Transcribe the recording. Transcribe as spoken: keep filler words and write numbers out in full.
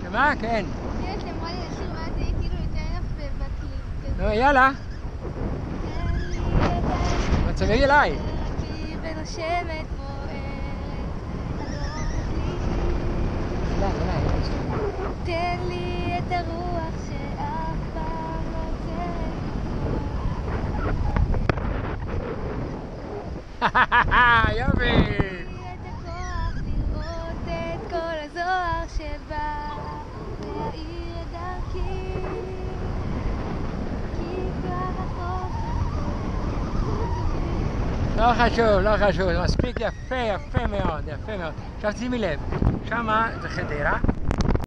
שמה? כן. יש לי אמרה לי לשיר ואז זה כאילו יותר יפה בקליפ כזה. נו, יאללה. תצביעי אליי. כי בנושמת פועלת, תן לי את הרוח שאף פעם לא תהיה. יופי. את הכוח לראות את כל הזוהר שבא להאיר את דרכי, כי כבר החוף לא חשוב, לא חשוב, זה מספיק יפה, יפה מאוד, יפה מאוד. עכשיו שימי לב, שמה זה חדרה.